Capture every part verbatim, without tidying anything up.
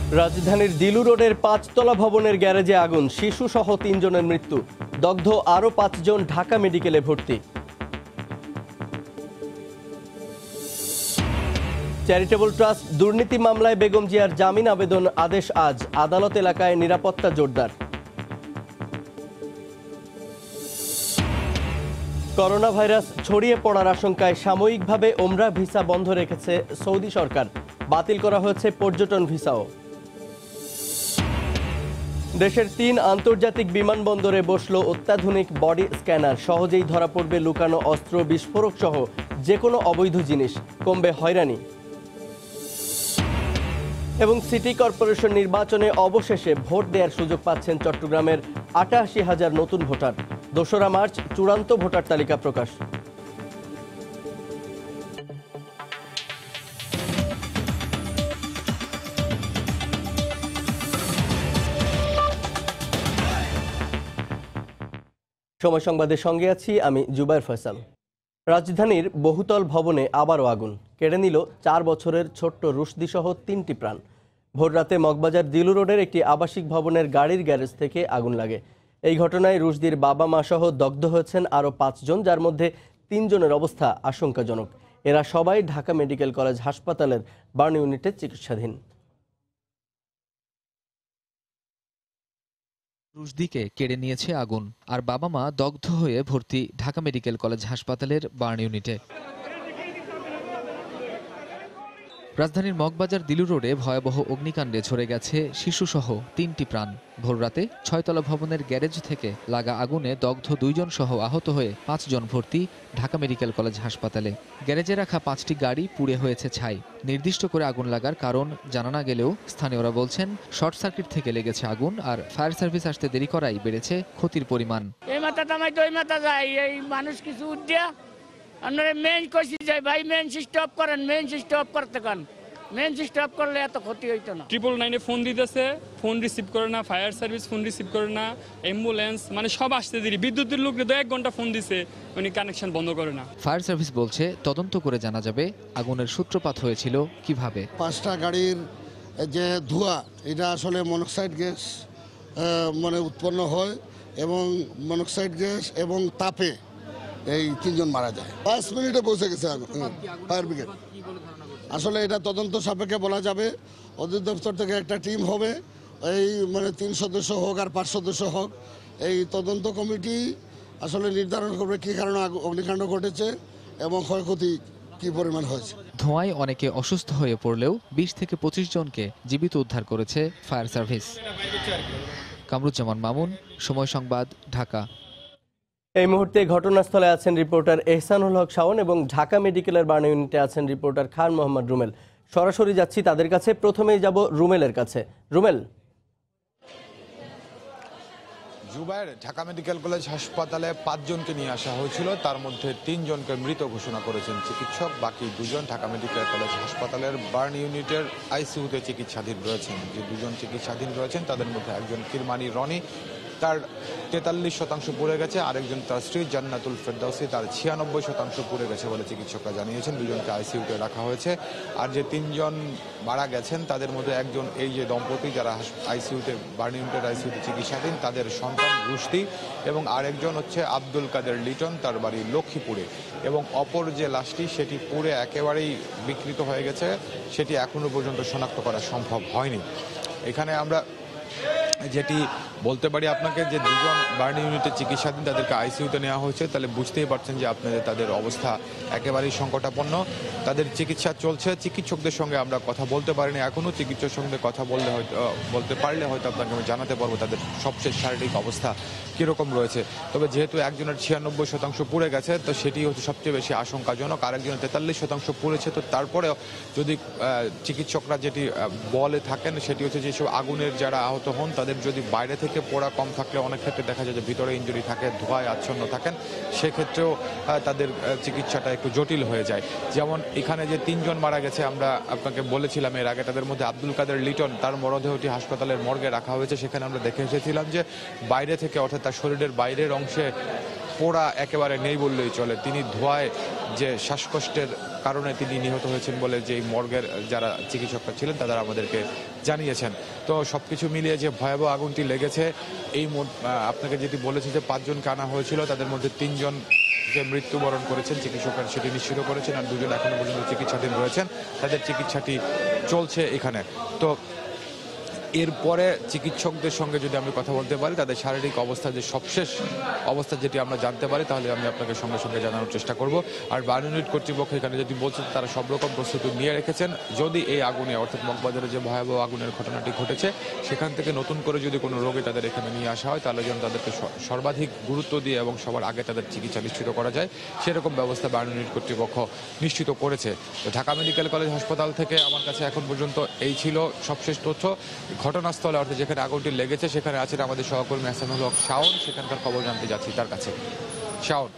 রাজধানীর দিলু রোডের পাঁচতলা ভবনের গ্যারেজে আগুন, শিশু সহ তিনজনের মৃত্যু, দগ্ধ আরও পাঁচজন ঢাকা মেডিকেলে ভর্তি। চ্যারিটেবল ট্রাস্ট দুর্নীতি মামলায় বেগম জিয়ার জামিন আবেদন আদেশ আজ, আদালত এলাকায় নিরাপত্তা জোরদার। করোনা ভাইরাস ছড়িয়ে পড়ার আশঙ্কায় সাময়িকভাবে ওমরা ভিসা বন্ধ রেখেছে সৌদি সরকার, বাতিল করা হয়েছে পর্যটন ভিসাও। দেশের তিন আন্তর্জাতিক বিমানবন্দরে বসল অত্যাধুনিক বডি স্ক্যানার, সহজেই ধরা পড়বে লুকানো অস্ত্র, বিস্ফোরক সহ যে কোনো অবৈধ জিনিস, কমবে হয়রানি। এবং সিটি কর্পোরেশন নির্বাচনে অবশেষে ভোট দেওয়ার সুযোগ পাচ্ছেন চট্টগ্রামের আটাশি হাজার নতুন ভোটার। দোসরা মার্চ চূড়ান্ত ভোটার তালিকা প্রকাশ। সময় সংবাদের সঙ্গে আছি আমি জুবায়ের ফয়সাল। রাজধানীর বহুতল ভবনে আবারও আগুন, কেড়ে নিল চার বছরের ছোট্ট রুশদি সহ তিনটি প্রাণ। ভোররাতে মগবাজার দিলু রোডের একটি আবাসিক ভবনের গাড়ির গ্যারেজ থেকে আগুন লাগে। এই ঘটনায় রুশদির বাবা মা সহ দগ্ধ হয়েছেন আরও পাঁচজন, যার মধ্যে তিনজনের অবস্থা আশঙ্কাজনক। এরা সবাই ঢাকা মেডিকেল কলেজ হাসপাতালের বার্ন ইউনিটে চিকিৎসাধীন। রুশদিকে কেড়ে নিয়েছে আগুন, আর বাবা মা দগ্ধ হয়ে ভর্তি ঢাকা মেডিকেল কলেজ হাসপাতালের বার্ন ইউনিটে। রাজধানীর মগবাজার দিলু রোডে ভয়াবহ অগ্নিকাণ্ডে ঝরে গেছে শিশুসহ তিনটি প্রাণ। ভোররাতে ছয়তলা ভবনের গ্যারেজ থেকে লাগা আগুনে দগ্ধ দুইজন সহ আহত হয়ে পাঁচজন ভর্তি ঢাকা মেডিকেল কলেজ হাসপাতালে। গ্যারেজে রাখা পাঁচটি গাড়ি পুড়ে হয়েছে ছাই। নির্দিষ্ট করে আগুন লাগার কারণ জানা না গেলেও স্থানীয়রা বলছেন শর্ট সার্কিট থেকে লেগেছে আগুন, আর ফায়ার সার্ভিস আসতে দেরি করাই বেড়েছে ক্ষতির পরিমাণ। এই মাথা তামাই তো এই মাথা যায়, এই মানুষ কিছু উদ্যা আপনারা মেইন কইছি যাই ভাই মেইন স্টপ করেন, মেইন স্টপ করতে কান মেইন স্টপ করলে এত ক্ষতি হইতো না। ট্রিপল নাইনে ফোন দিতেছে, ফোন রিসিভ করে না, ফায়ার সার্ভিস ফোন রিসিভ করে না, অ্যাম্বুলেন্স মানে সব আসতে দেরি। বিদ্যুতের লোক দু এক ঘন্টা ফোন দিছে, উনি কানেকশন বন্ধ করে না। ফায়ার সার্ভিস বলছে তদন্ত করে জানা যাবে আগুনের সূত্রপাত হয়েছিল কিভাবে। পাঁচটা গাড়ির যে ধোঁয়া, এটা আসলে মনোক্সাইড গ্যাস মানে উৎপন্ন হয়, এবং মনোক্সাইড গ্যাস এবং তাপে এই তিনজন মারা যায়। পাঁচ মিনিটে পৌঁছে গেছে ফায়ার ব্রিগেড। আসলে এটা তদন্ত সাপেক্ষে বলা যাবে। অধিদপ্তর থেকে একটা টিম হবে, এই মানে তিন সদস্য হোক আর পাঁচ সদস্য হোক, এই তদন্ত কমিটি আসলে নির্ধারণ করবে কী কারণে অগ্নিকাণ্ড ঘটেছে এবং ক্ষয়ক্ষতি কী পরিমাণ হয়েছে। ধোঁয়ায় অনেকে অসুস্থ হয়ে পড়লেও বিশ থেকে পঁচিশ জনকে জীবিত উদ্ধার করেছে ফায়ার সার্ভিস। কামরুজ্জামান মামুন, সময় সংবাদ, ঢাকা। এই মুহূর্তে ঘটনাস্থলে আছেন রিপোর্টার এহসানুল হক শাওন এবং ঢাকা মেডিকেলের বার্ন ইউনিটে আছেন রিপোর্টার খান মোহাম্মদ রুমেল। সরাসরি যাচ্ছি তাদের কাছে। প্রথমেই যাব রুমেলের কাছে। রুমেল, জুবায়ের, ঢাকা মেডিকেল কলেজ হাসপাতালে পাঁচজনকে নিয়ে আসা হয়েছিল, তার মধ্যে তিনজনকে মৃত ঘোষণা করেছেন চিকিৎসক। বাকি দুজন ঢাকা মেডিকেল কলেজ হাসপাতালের বার্ন ইউনিটের আইসিইউতে চিকিৎসাধীন রয়েছেন। যে দুজন চিকিৎসাধীন রয়েছেন তাদের মধ্যে একজন কিরমানি রনি, তার তেতাল্লিশ শতাংশ পুড়ে গেছে, আরেকজন তার স্ত্রী জান্নাতুল ফেরদাউসি, তার ছিয়ানব্বই শতাংশ পুড়ে গেছে বলে চিকিৎসকরা জানিয়েছেন। দুজনকে আইসিইউতে রাখা হয়েছে। আর যে তিনজন মারা গেছেন তাদের মধ্যে একজন এই যে দম্পতি যারা আইসিইউতে বার্ন ইউনিটের আইসিইউতে চিকিৎসাধীন, তাদের সন্তান রুশদি, এবং আরেকজন হচ্ছে আব্দুল কাদের লিটন, তার বাড়ি লক্ষ্মীপুরে। এবং অপর যে লাশটি সেটি পুড়ে একেবারেই বিকৃত হয়ে গেছে, সেটি এখনো পর্যন্ত শনাক্ত করা সম্ভব হয়নি। এখানে আমরা যেটি বলতে পারি আপনাকে, যে দুজন বার্ন ইউনিটে চিকিৎসাধীন, তাদেরকে আইসিইউতে নেওয়া হয়েছে, তাহলে বুঝতেই পারছেন যে আপনাদের তাদের অবস্থা একেবারেই সংকটাপন্ন। তাদের চিকিৎসা চলছে। চিকিৎসকদের সঙ্গে আমরা কথা বলতে পারিনি এখনও। চিকিৎসকের সঙ্গে কথা বললে হয়তো বলতে পারলে হয়তো আপনাকে আমি জানাতে পারবো তাদের সবশেষ শারীরিক অবস্থা কীরকম রয়েছে। তবে যেহেতু একজনের ছিয়ানব্বই শতাংশ পুড়ে গেছে, তো সেটি হচ্ছে সবচেয়ে বেশি আশঙ্কাজনক। আরেকজনের তেতাল্লিশ শতাংশ পুড়েছে। তো তারপরেও যদি চিকিৎসকরা যেটি বলে থাকেন সেটি হচ্ছে যেসব আগুনের যারা আহত হন তাদের যদি বাইরে থেকে পোড়া কম থাকলে অনেক ক্ষেত্রে দেখা যায় যে ভিতরে ইনজুরি থাকে, ধোঁয়ায় আচ্ছন্ন থাকেন, সেক্ষেত্রেও তাদের চিকিৎসাটা একটু জটিল হয়ে যায়। যেমন এখানে যে তিনজন মারা গেছে আমরা আপনাকে বলেছিলাম এর আগে, তাদের মধ্যে আব্দুল কাদের লিটন, তার মরদেহটি হাসপাতালের মর্গে রাখা হয়েছে। সেখানে আমরা দেখে এসেছিলাম যে বাইরে থেকে, অর্থাৎ তার শরীরের বাইরের অংশে পোড়া একেবারে নেই বললেই চলে। তিনি ধোঁয়ায় যে শ্বাসকষ্টের কারণে তিনি নিহত হয়েছেন বলে যে মর্গের যারা চিকিৎসকরা ছিলেন তারা আমাদেরকে জানিয়েছেন। তো সবকিছু মিলিয়ে যে ভয়াবহ আগুনটি লেগেছে, এই আপনাকে যেটি বলেছি যে পাঁচজনকে আনা হয়েছিল, তাদের মধ্যে তিনজন যে মৃত্যুবরণ করেছেন চিকিৎসকরা সেটি নিশ্চিত করেছেন, আর দুজন এখনো পর্যন্ত চিকিৎসাধীন রয়েছেন, তাদের চিকিৎসাটি চলছে এখানে। তো এরপরে চিকিৎসকদের সঙ্গে যদি আমি কথা বলতে পারি, তাদের শারীরিক অবস্থা যে সবশেষ অবস্থা যেটি আমরা জানতে পারি, তাহলে আমি আপনাকে সঙ্গে সঙ্গে জানানোর চেষ্টা করব। আর বার্ন ইউনিট কর্তৃপক্ষ এখানে যদি বলছেন তারা সব রকম প্রস্তুতি নিয়ে রেখেছেন, যদি এই আগুনে অর্থাৎ মগবাজারে যে ভয়াবহ আগুনের ঘটনাটি ঘটেছে সেখান থেকে নতুন করে যদি কোনো রোগী তাদের এখানে নিয়ে আসা হয়, তাহলে যেন তাদেরকে সর্বাধিক গুরুত্ব দিয়ে এবং সবার আগে তাদের চিকিৎসা নিশ্চিত করা যায়, সেরকম ব্যবস্থা বার্ন ইউনিট কর্তৃপক্ষ নিশ্চিত করেছে। তো ঢাকা মেডিকেল কলেজ হাসপাতাল থেকে আমার কাছে এখন পর্যন্ত এই ছিল সবশেষ তথ্য। ঘটনাস্থলে অর্থাৎ যেখানে আগুনটি লেগেছে সেখানে আছেন আমাদের সহকর্মী হাসানুল হক শাওন, সেখানকার খবর জানতে যাচ্ছি তার কাছে। শাওন,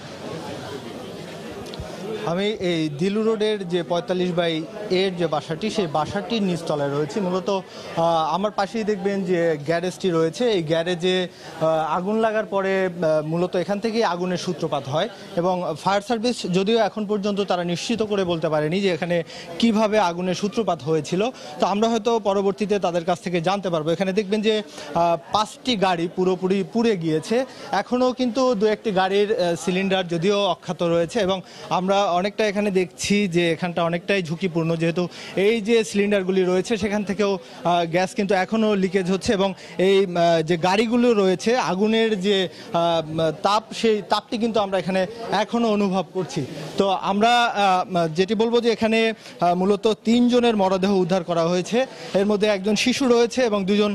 আমি এই দিলু রোডের যে পঁয়তাল্লিশ বাই এর যে বাসাটি, সেই বাসাটির নিচতলায় রয়েছে। মূলত আমার পাশেই দেখবেন যে গ্যারেজটি রয়েছে। এই গ্যারেজে আগুন লাগার পরে মূলত এখান থেকেই আগুনের সূত্রপাত হয়, এবং ফায়ার সার্ভিস যদিও এখন পর্যন্ত তারা নিশ্চিত করে বলতে পারেনি যে এখানে কিভাবে আগুনের সূত্রপাত হয়েছিল। তো আমরা হয়তো পরবর্তীতে তাদের কাছ থেকে জানতে পারবো। এখানে দেখবেন যে পাঁচটি গাড়ি পুরোপুরি পুড়ে গিয়েছে, এখনও কিন্তু দু একটি গাড়ির সিলিন্ডার যদিও অক্ষত রয়েছে, এবং আমরা অনেকটা এখানে দেখছি যে এখানটা অনেকটাই ঝুঁকিপূর্ণ, যেহেতু এই যে সিলিন্ডারগুলি রয়েছে সেখান থেকেও গ্যাস কিন্তু এখনও লিকেজ হচ্ছে, এবং এই যে গাড়িগুলো রয়েছে আগুনের যে তাপ, সেই তাপটি কিন্তু আমরা এখানে এখনও অনুভব করছি। তো আমরা যেটি বলবো যে এখানে মূলত তিনজনের মরদেহ উদ্ধার করা হয়েছে, এর মধ্যে একজন শিশু রয়েছে এবং দুজন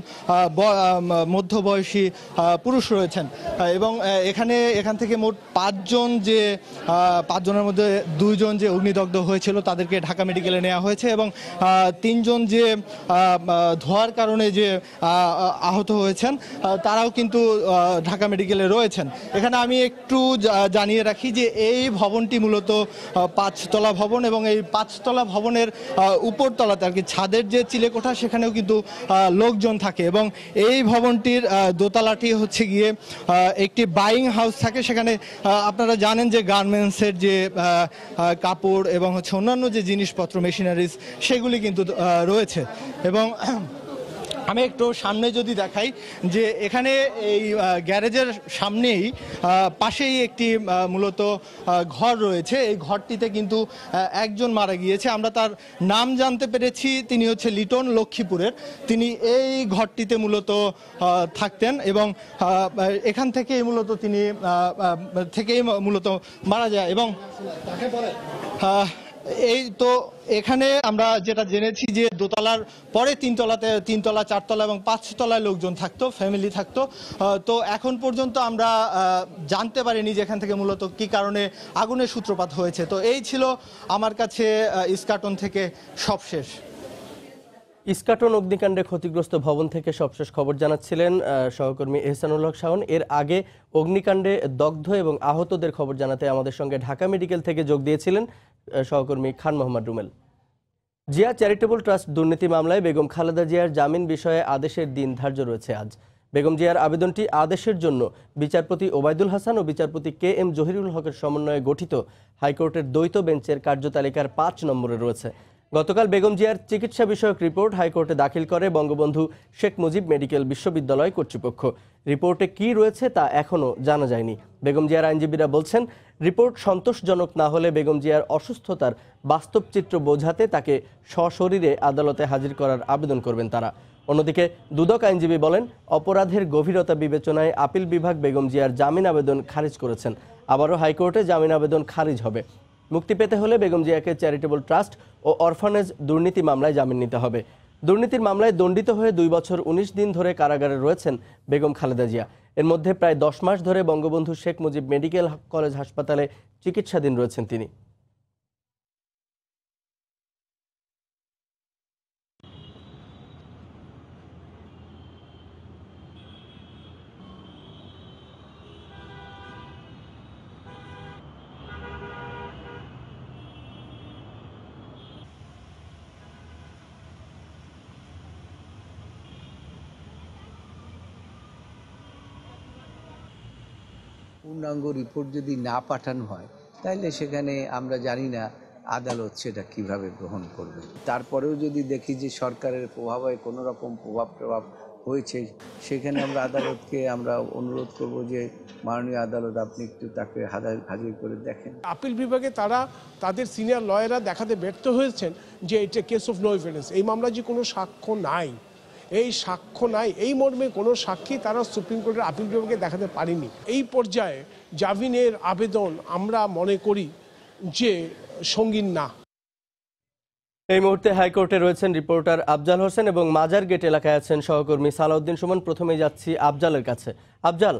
মধ্যবয়সী পুরুষ রয়েছেন, এবং এখানে এখান থেকে মোট পাঁচজন, যে পাঁচজনের মধ্যে দুইজন যে অগ্নিদগ্ধ হয়েছিল তাদেরকে ঢাকা মেডিকেলে নেওয়া হয়েছে, এবং তিনজন যে ধোঁয়ার কারণে যে আহত হয়েছেন তারাও কিন্তু ঢাকা মেডিকেলে রয়েছেন। এখানে আমি একটু জানিয়ে রাখি যে এই ভবনটি মূলত পাঁচতলা ভবন, এবং এই পাঁচতলা ভবনের উপরতলাতে আর কি ছাদের যে চিলেকোঠা সেখানেও কিন্তু লোকজন থাকে, এবং এই ভবনটির দোতলাটি হচ্ছে গিয়ে একটি বাইং হাউস থাকে। সেখানে আপনারা জানেন যে গার্মেন্টসের যে কাপড় এবং হচ্ছে অন্যান্য যে জিনিসপত্র, মেশিনারিজ, সেগুলি কিন্তু রয়েছে। এবং আমি একটু সামনে যদি দেখাই যে এখানে এই গ্যারেজের সামনেই পাশেই একটি মূলত ঘর রয়েছে। এই ঘরটিতে কিন্তু একজন মারা গিয়েছে, আমরা তার নাম জানতে পেরেছি, তিনি হচ্ছে লিটন, লক্ষ্মীপুরের। তিনি এই ঘরটিতে মূলত থাকতেন, এবং এখান থেকেই মূলত তিনি থেকেই মূলত মারা যায়। এবং এই তো এখানে আমরা যেটা জেনেছি যে দোতলার পরে তিনতলাতে, তিনতলা, চারতলা এবং পাঁচতলায় লোকজন থাকতো, ফ্যামিলি থাকতো। তো এখন পর্যন্ত আমরা জানতে পারিনি যে এখান থেকে মূলত কি কারণে আগুনের সূত্রপাত হয়েছে। তো এই ছিল আমার কাছে ইস্কাটন থেকে সবশেষ। ইস্কাটন অগ্নিকাণ্ডে ক্ষতিগ্রস্ত ভবন থেকে সবশেষ খবর জানাচ্ছিলেন সহকর্মী এহসানুল হক শাওন। এর আগে অগ্নিকাণ্ডে দগ্ধ এবং আহতদের খবর জানাতে আমাদের সঙ্গে ঢাকা মেডিকেল থেকে যোগ দিয়েছিলেন সহকর্মী খান মোহাম্মদ রুমেল। জিয়া চ্যারিটেবল ট্রাস্ট দুর্নীতি মামলায় বেগম খালেদা জিয়ার জামিন বিষয়ে আদেশের দিন ধার্য রয়েছে আজ। বেগম জিয়ার আবেদনটি আদেশের জন্য বিচারপতি ওবায়দুল হাসান ও বিচারপতি কে এম জহিরুল হকের সমন্বয়ে গঠিত হাইকোর্টের দ্বৈত বেঞ্চের কার্যতালিকার পাঁচ নম্বরে রয়েছে। গতকাল বেগম জিয়ার চিকিৎসা বিষয়ক রিপোর্ট হাইকোর্টে দাখিল করে বঙ্গবন্ধু শেখ মুজিব মেডিকেল বিশ্ববিদ্যালয় কর্তৃপক্ষ। রিপোর্টে কি রয়েছে তা এখনও জানা যায়নি। বেগম জিয়ার আইনজীবীরা বলছেন, রিপোর্ট সন্তোষজনক না হলে বেগম জিয়ার অসুস্থতার বাস্তব চিত্র বোঝাতে তাকে সশরীরে আদালতে হাজির করার আবেদন করবেন তারা। অন্যদিকে দুদক আইনজীবী বলেন, অপরাধের গভীরতা বিবেচনায় আপিল বিভাগ বেগম জিয়ার জামিন আবেদন খারিজ করেছেন। আবারও হাইকোর্টে জামিন আবেদন খারিজ হবে। মুক্তি পেতে হলে বেগম জিয়াকে চ্যারিটেবল ট্রাস্ট ও অরফানেজ দুর্নীতি মামলায় জামিন নিতে হবে। দুর্নীতির মামলায় দণ্ডিত হয়ে দুই বছর উনিশ দিন ধরে কারাগারে রয়েছেন বেগম খালেদা জিয়া। এর মধ্যে প্রায় দশ মাস ধরে বঙ্গবন্ধু শেখ মুজিব মেডিকেল কলেজ হাসপাতালে চিকিৎসাধীন রয়েছেন তিনি। পূর্ণাঙ্গ রিপোর্ট যদি না পাঠানো হয় তাহলে সেখানে আমরা জানি না আদালত সেটা কিভাবে গ্রহণ করবে। তারপরেও যদি দেখি যে সরকারের প্রভাবে কোনো রকম প্রভাব প্রভাব হয়েছে, সেখানে আমরা আদালতকে আমরা অনুরোধ করব যে মাননীয় আদালত আপনি একটু তাকে হাজির করে দেখেন। আপিল বিভাগে তারা তাদের সিনিয়র লয়াররা দেখাতে ব্যর্থ হয়েছেন যে এটা কেস অফ নো এভিডেন্স, এই মামলায় যে কোনো সাক্ষ্য নাই, এই সাক্ষ্য নাই এই মর্মে কোনো সাক্ষী তারা সুপ্রিম কোর্টের আপিল বিভাগে দেখাতে পারেনি। এই পর্যায়ে জামিনের আবেদন আমরা মনে করি যে সঙ্গীন না। এই মুহূর্তে হাইকোর্টে রয়েছেন রিপোর্টার আফজাল হোসেন এবং মাজার গেট এলাকায় আছেন সহকর্মী সালাউদ্দিন সুমন। প্রথমেই যাচ্ছি আফজালের কাছে। আফজাল,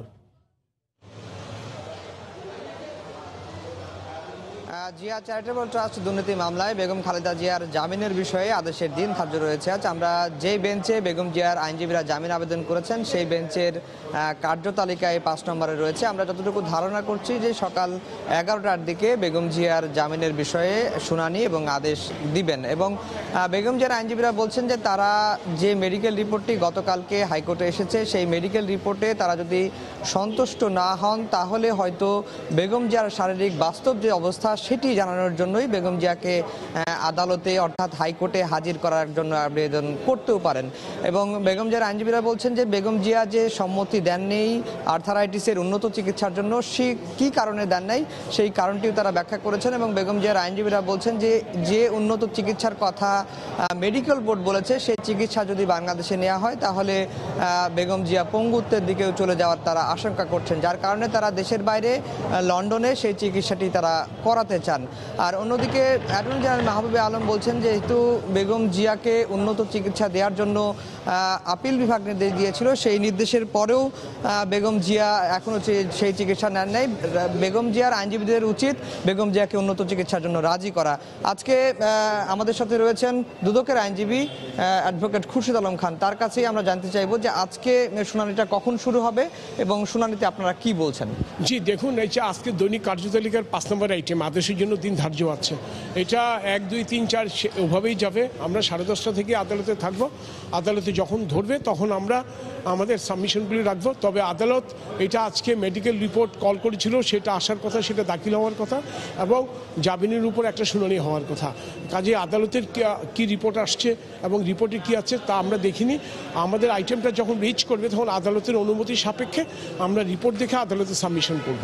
জিয়া চ্যারিটেবল ট্রাস্ট দুর্নীতি মামলায় বেগম খালেদা জিয়ার জামিনের বিষয়ে আদেশের দিন ধার্য রয়েছে আজ। আমরা যেই বেঞ্চে বেগম জিয়ার আইনজীবীরা জামিন আবেদন করেছেন সেই বেঞ্চের কার্যতালিকায় পাঁচ নম্বরে রয়েছে। আমরা যতটুকু ধারণা করছি যে সকাল এগারোটার দিকে বেগম জিয়ার জামিনের বিষয়ে শুনানি এবং আদেশ দিবেন এবং বেগম জিয়ার আইনজীবীরা বলছেন যে তারা যে মেডিকেল রিপোর্টটি গতকালকে হাইকোর্টে এসেছে সেই মেডিকেল রিপোর্টে তারা যদি সন্তুষ্ট না হন তাহলে হয়তো বেগম জিয়ার শারীরিক বাস্তব যে অবস্থা সেটি জানানোর জন্যই বেগম জিয়াকে আদালতে অর্থাৎ হাইকোর্টে হাজির করার জন্য আবেদন করতেও পারেন। এবং বেগম জিয়ার আইনজীবীরা বলছেন যে বেগম জিয়া যে সম্মতি দেননি আর্থারাইটিসের উন্নত চিকিৎসার জন্য, সে কী কারণে দেন নাই সেই কারণটিও তারা ব্যাখ্যা করেছেন। এবং বেগম জিয়ার আইনজীবীরা বলছেন যে যে উন্নত চিকিৎসার কথা মেডিকেল বোর্ড বলেছে সেই চিকিৎসা যদি বাংলাদেশে নেওয়া হয় তাহলে বেগম জিয়া পঙ্গুত্বের দিকেও চলে যাওয়ার তারা আশঙ্কা করছেন, যার কারণে তারা দেশের বাইরে লন্ডনে সেই চিকিৎসাটি তারা করাতে চান। আর অন্যদিকে অ্যাটর্নি জেনারেল মাহবুবে আলম বলছেন যে যেহেতু বেগম জিয়াকে উন্নত চিকিৎসা দেওয়ার জন্য আপিল বিভাগ নির্দেশ দিয়েছিল, সেই নির্দেশের পরেও বেগম জিয়া এখনও সেই চিকিৎসা নেন নাই। বেগম জিয়ার আইনজীবীদের উচিত বেগম জিয়াকে উন্নত চিকিৎসার জন্য রাজি করা। আজকে আমাদের সাথে রয়েছেন দুদকের আইনজীবী অ্যাডভোকেট খুরশিদ আলম খান, তার কাছেই আমরা জানতে চাইব যে আজকে শুনানিটা কখন শুরু হবে এবং শুনানিতে আপনারা কি বলছেন। জি দেখুন, এই যে আজকে দৈনিক কার্যতালিকার পাঁচ নম্বর আইটেম আদেশের জন্য দিন ধার্য আছে, এটা এক দুই তিন চার ওভাবেই যাবে। আমরা সাড়ে দশটা থেকে আদালতে থাকবো, আদালতে যখন ধরবে তখন আমরা আমাদের সাবমিশনগুলি রাখবো। তবে আদালত এটা আজকে মেডিকেল রিপোর্ট কল করেছিল, সেটা আসার কথা, সেটা দাখিল হওয়ার কথা এবং জামিনের উপর একটা শুনানি হওয়ার কথা। কাজে আদালতের কি রিপোর্ট আসছে এবং রিপোর্টে কি আছে তা আমরা দেখিনি। আমাদের আইটেমটা যখন রিচ করবে তখন আদালতের অনুমতি সাপেক্ষে আমরা রিপোর্ট দেখে আদালতে সাবমিশন করব।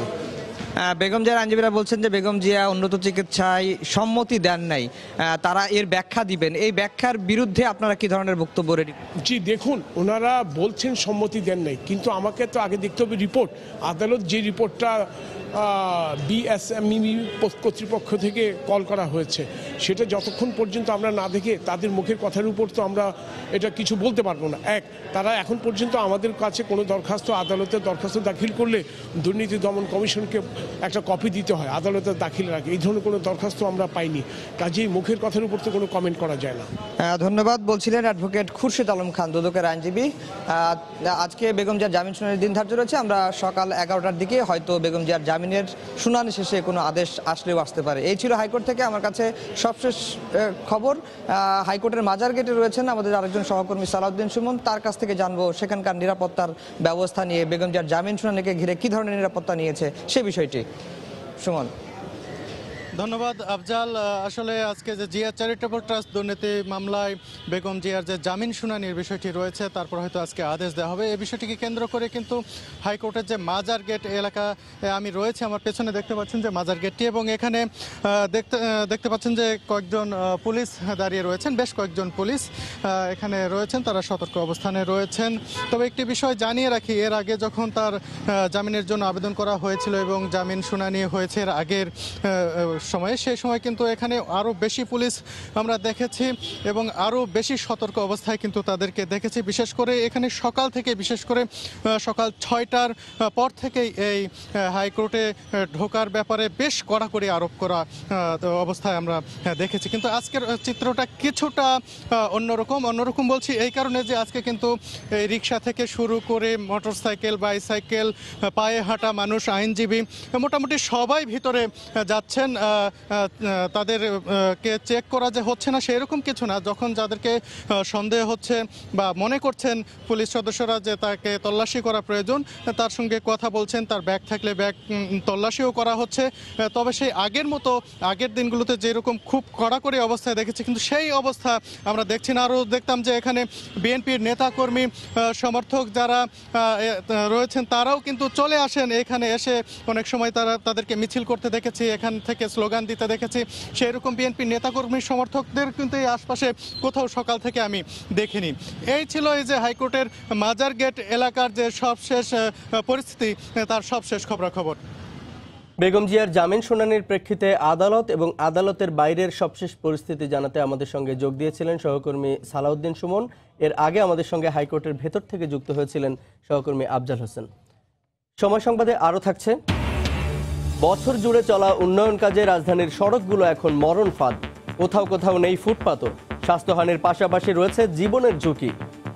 বেগম জিয়ার আইনজীবীরা বলছেন যে বেগম জিয়া উন্নত চিকিৎসায় সম্মতি দেন নাই, তারা এর ব্যাখ্যা দিবেন। এই ব্যাখ্যার বিরুদ্ধে আপনারা কি ধরনের বক্তব্য রেডি? জি দেখুন, ওনারা বলছেন সম্মতি দেন নাই, কিন্তু আমাকে তো আগে দেখতে হবে রিপোর্ট। আদালত যে রিপোর্টটা বিএসএমই কর্তৃপক্ষ থেকে কল করা হয়েছে সেটা যতক্ষণ পর্যন্ত আমরা না দেখে তাদের মুখের কথার উপর তো আমরা এটা কিছু বলতে পারবো না। এক, তারা এখন পর্যন্ত আমাদের কাছে কোনো দরখাস্ত আদালতে দরখাস্ত দাখিল করলে দুর্নীতি দমন কমিশনকে একটা কপি দিতে হয়, আদালতে দাখিল রাখে, এই ধরনের কোনো দরখাস্ত আমরা পাইনি। কাজেই মুখের কথার উপর তো কোনো কমেন্ট করা যায় না। ধন্যবাদ বলছিলেন অ্যাডভোকেট খুরশিদ আলম খান, দুদকের আইনজীবী। আজকে বেগম জিয়ার জামিন শুনানির দিন ধার্য রয়েছে। আমরা সকাল এগারোটার দিকে হয়তো বেগম জিয়ার জামিনের শুনানি শেষে কোনো আদেশ আসলেও আসতে পারে। এই ছিল হাইকোর্ট থেকে আমার কাছে সবশেষ খবর। হাইকোর্টের মাজার গেটে রয়েছেন আমাদের আরেকজন সহকর্মী সালাউদ্দিন সুমন, তার কাছ থেকে জানবো সেখানকার নিরাপত্তার ব্যবস্থা নিয়ে, বেগম জিয়ার জামিন শুনানিকে ঘিরে কি ধরনের নিরাপত্তা নিয়েছে সে বিষয়টি। সুমন। ধন্যবাদ আফজাল। আসলে আজকে যে জিয়া চ্যারিটেবল ট্রাস্ট দুর্নীতি মামলায় বেগম জিয়ার যে জামিন শুনানির বিষয়টি রয়েছে তারপর হয়তো আজকে আদেশ দেওয়া হবে, এই বিষয়টিকে কেন্দ্র করে কিন্তু হাইকোর্টের যে মাজার গেট এলাকা আমি রয়েছে, আমার পেছনে দেখতে পাচ্ছেন যে মাজার গেটটি, এবং এখানে দেখতে দেখতে পাচ্ছেন যে কয়েকজন পুলিশ দাঁড়িয়ে রয়েছেন, বেশ কয়েকজন পুলিশ এখানে রয়েছেন, তারা সতর্ক অবস্থানে রয়েছেন। তবে একটি বিষয় জানিয়ে রাখি, এর আগে যখন তার জামিনের জন্য আবেদন করা হয়েছিল এবং জামিন শুনানি হয়েছে এর আগের সময়ে, সেই সময় কিন্তু এখানে আরও বেশি পুলিশ আমরা দেখেছি এবং আরও বেশি সতর্ক অবস্থায় কিন্তু তাদেরকে দেখেছি। বিশেষ করে এখানে সকাল থেকে, বিশেষ করে সকাল ছয়টার পর থেকেই এই হাইকোর্টে ঢোকার ব্যাপারে বেশ কড়াকড়ি আরোপ করা অবস্থায় আমরা দেখেছি। কিন্তু আজকের চিত্রটা কিছুটা অন্যরকম। অন্যরকম বলছি এই কারণে যে আজকে কিন্তু এই রিক্সা থেকে শুরু করে মোটর সাইকেল, বাইসাইকেল, পায়ে হাঁটা মানুষ, আইনজীবী, মোটামুটি সবাই ভিতরে যাচ্ছেন। তাদেরকে চেক করা যে হচ্ছে না সেরকম কিছু না। যখন যাদেরকে সন্দেহ হচ্ছে বা মনে করছেন পুলিশ সদস্যরা যে তাকে তল্লাশি করা প্রয়োজন, তার সঙ্গে কথা বলছেন, তার ব্যাগ থাকলে ব্যাগ তল্লাশিও করা হচ্ছে। তবে সেই আগের মতো আগের দিনগুলোতে যেরকম খুব কড়াকড়ি অবস্থায় দেখেছি, কিন্তু সেই অবস্থা আমরা দেখছি না। আরও দেখতাম যে এখানে বিএনপির নেতাকর্মী সমর্থক যারা রয়েছেন তারাও কিন্তু চলে আসেন এখানে, এসে অনেক সময় তারা তাদেরকে মিছিল করতে দেখেছি, এখান থেকে স্লোগান দিতে দেখেছি। সেই রকম বিএনপির নেতাকর্মী সমর্থকদের কিন্তু এই আশপাশে কোথাও সকাল থেকে আমি দেখিনি। এই ছিল এই যে হাইকোর্টের মাজার গেট এলাকার যে সবশেষ পরিস্থিতি, তার সবশেষ খবরাখবর। বেগম জিয়ার জামিন শুনানির প্রেক্ষিতে আদালত এবং আদালতের বাইরের সবশেষ পরিস্থিতি জানাতে আমাদের সঙ্গে যোগ দিয়েছিলেন সহকর্মী সালাউদ্দিন সুমন। এর আগে আমাদের সঙ্গে হাইকোর্টের ভেতর থেকে যুক্ত হয়েছিলেন সহকর্মী আফজাল হোসেন। সময় সংবাদে আরও থাকছে, বছর জুড়ে চলা উন্নয়ন কাজে রাজধানীর সড়কগুলো এখন মরণ ফাঁদ, কোথাও কোথাও নেই ফুটপাতও। স্বাস্থ্যহানির পাশাপাশি রয়েছে জীবনের ঝুঁকি।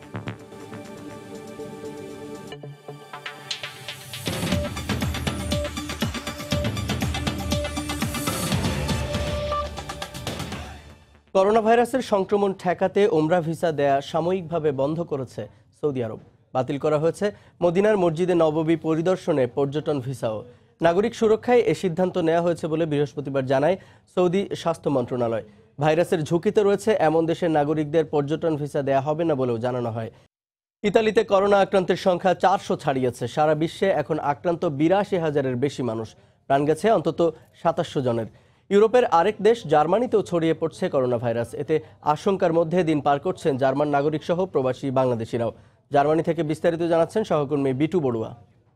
করোনা ভাইরাসের সংক্রমণ ঠেকাতে ওমরা ভিসা দেয়া সাময়িকভাবে বন্ধ করেছে সৌদি আরব। বাতিল করা হয়েছে মদিনার মসজিদে নববী পরিদর্শনে পর্যটন ভিসাও। নাগরিক সুরক্ষায় এ সিদ্ধান্ত নেওয়া হয়েছে বলে বৃহস্পতিবার জানায় সৌদি স্বাস্থ্য মন্ত্রণালয়। ভাইরাসের ঝুঁকিতে রয়েছে এমন দেশের নাগরিকদের পর্যটন ভিসা দেয়া হবে না বলেও জানানো হয়। ইতালিতে করোনা আক্রান্তের সংখ্যা চারশো ছাড়িয়েছে। সারা বিশ্বে এখন আক্রান্ত বিরাশি হাজারের বেশি মানুষ, প্রাণ গেছে অন্তত সাতাশশো জনের। ইউরোপের আরেক দেশ জার্মানিতেও ছড়িয়ে পড়ছে করোনা ভাইরাস। এতে আশঙ্কার মধ্যে দিন পার করছেন জার্মান নাগরিক সহ প্রবাসী বাংলাদেশিরাও। জার্মানি থেকে বিস্তারিত জানাচ্ছেন সহকর্মী বিটু বড়ুয়া।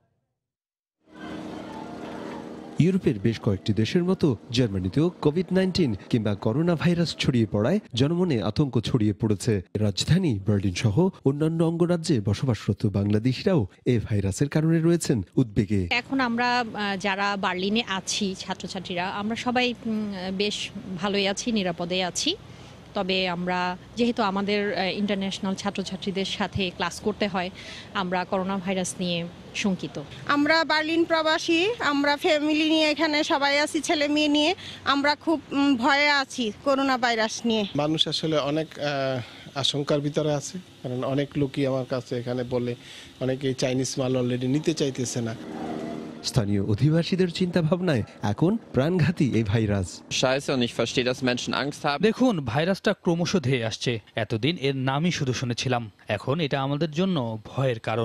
ইউরোপের বেশ কয়েকটি দেশের মতো জার্মানিতেও কোভিড নাইন্টিন কিংবা করোনা ভাইরাস ছড়িয়ে পড়ায় জনমনে আতঙ্ক ছড়িয়ে পড়েছে। রাজধানী বার্লিন সহ অন্যান্য অঙ্গরাজ্যে বসবাসরত বাংলাদেশিরাও এই ভাইরাসের কারণে রয়েছেন উদ্বেগে। এখন আমরা যারা বার্লিনে আছি ছাত্রছাত্রীরা, আমরা সবাই বেশ ভালোই আছি, নিরাপদে আছি। তবে আমরা যেহেতু আমাদের ইন্টারন্যাশনাল ছাত্রছাত্রীদের সাথে ক্লাস করতে হয়, আমরা করোনা ভাইরাস নিয়ে শঙ্কিত। আমরা বার্লিন প্রবাসী, আমরা ফ্যামিলি নিয়ে এখানে সবাই আছি, ছেলে মেয়ে নিয়ে আমরা খুব ভয়ে আছি করোনা ভাইরাস নিয়ে। মানুষ আসলে অনেক আশঙ্কার ভিতরে আছে, কারণ অনেক লোকই আমার কাছে এখানে বলে অনেকেই চাইনিজ মাল অলরেডি নিতে চাইতেছে না। স্থানীয় অধিবাসীদের চিন্তা ভাবনায় এখন প্রাণঘাতী এই ভাইরাস। দেখুন, ভাইরাসটা ক্রমশ ধেয়ে আসছে। এতদিন এর নামই শুধু শুনেছিলাম, এখন এটা আমাদের জন্য ভয়ের কারণ।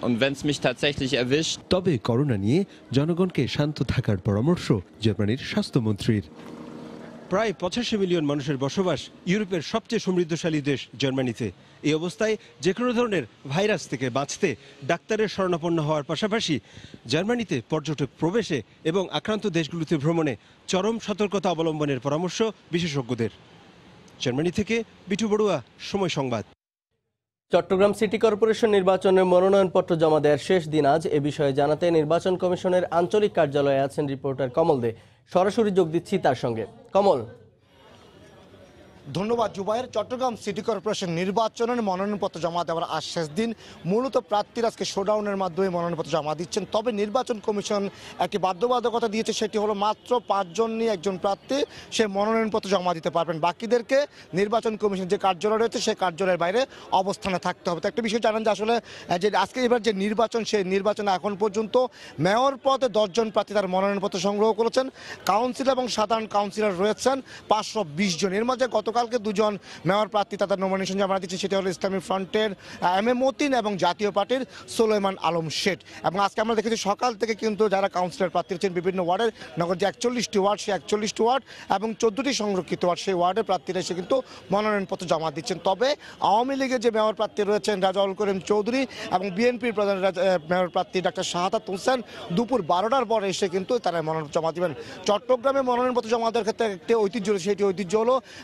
তবে করোনা নিয়ে জনগণকে শান্ত থাকার পরামর্শ জার্মানির স্বাস্থ্যমন্ত্রীর। প্রায় পঁচাশি মিলিয়ন মানুষের বসবাস ইউরোপের সবচেয়ে সমৃদ্ধশালী দেশ জার্মানিতে। এই অবস্থায় যে কোনো ধরনের ভাইরাস থেকে বাঁচতে ডাক্তারের শরণাপন্ন হওয়ার পাশাপাশি জার্মানিতে পর্যটক প্রবেশে এবং আক্রান্ত দেশগুলোতে ভ্রমণে চরম সতর্কতা অবলম্বনের পরামর্শ বিশেষজ্ঞদের। জার্মানি থেকে বিটু বড়ুয়া, সময় সংবাদ। চট্টগ্রাম সিটি কর্পোরেশন নির্বাচনের মনোনয়নপত্র জমা দেওয়ার শেষ দিন আজ। এ বিষয়ে জানাতে নির্বাচন কমিশনের আঞ্চলিক কার্যালয়ে আছেন রিপোর্টার কমল দে। সরাসরি যোগ দিচ্ছি তার সঙ্গে। কমল। ধন্যবাদ জুবাইর। চট্টগ্রাম সিটি কর্পোরেশন নির্বাচনের মনোনয়নপত্র জমা দেওয়ার আজ শেষ দিন। মূলত প্রার্থীরা আজকে শোডাউনের মাধ্যমে মনোনয়নপত্র জমা দিচ্ছেন। তবে নির্বাচন কমিশন একটি বাধ্যবাধকতা দিয়েছে, সেটি হলো মাত্র পাঁচজন নিয়ে একজন প্রার্থী সে মনোনয়নপত্র জমা দিতে পারবেন। বাকিদেরকে নির্বাচন কমিশন যে কার্যালয় রয়েছে সেই কার্যালয়ের বাইরে অবস্থানে থাকতে হবে। তো একটা বিষয় জানেন যে আসলে যে আজকে এবার যে নির্বাচন, সেই নির্বাচনে এখন পর্যন্ত মেয়র পদে দশজন প্রার্থী তার মনোনয়নপত্র সংগ্রহ করেছেন। কাউন্সিলর এবং সাধারণ কাউন্সিলর রয়েছেন পাঁচশো বিশ জন। এর মধ্যে গতকাল কালকে দুজন মেয়র প্রার্থী তাদের নমিনেশন জমা দিচ্ছে, সেটা হলো ইসলামী ফ্রন্টের এম এ মতিন এবং জাতীয় পার্টির সোলেমান আলম শেঠ। এবং আজকে আমরা দেখেছি সকাল থেকে কিন্তু যারা কাউন্সিলর প্রার্থী রয়েছেন বিভিন্ন ওয়ার্ডের, নগর যে একচল্লিশটি ওয়ার্ড সেই একচল্লিশটি ওয়ার্ড এবং চোদ্দটি সংরক্ষিত ওয়ার্ড সেই ওয়ার্ডের প্রার্থীরা এসে কিন্তু মনোনয়নপত্র জমা দিচ্ছেন। তবে আওয়ামী লীগের যে মেয়র প্রার্থী রয়েছেন রাজাউল করিম চৌধুরী এবং বিএনপির প্রধান মেয়র প্রার্থী ডাক্তার শাহাদাত হোসেন দুপুর বারোটার পর এসে কিন্তু তারা মনোনয়ন জমা দিবেন। চট্টগ্রামে মনোনয়নপত্র জমা দেওয়ার ক্ষেত্রে একটি ঐতিহ্য রয়েছে, সেটি ঐতিহ্য হলো হযরত